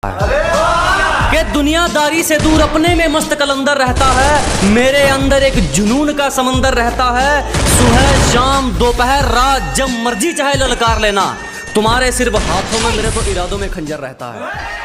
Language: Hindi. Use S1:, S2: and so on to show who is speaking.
S1: कि दुनियादारी से दूर अपने में मस्त कलंदर रहता है। मेरे अंदर एक जुनून का समंदर रहता है। सुबह शाम दोपहर रात जब मर्जी चाहे ललकार लेना। तुम्हारे सिर्फ हाथों में, मेरे तो इरादों में खंजर रहता है।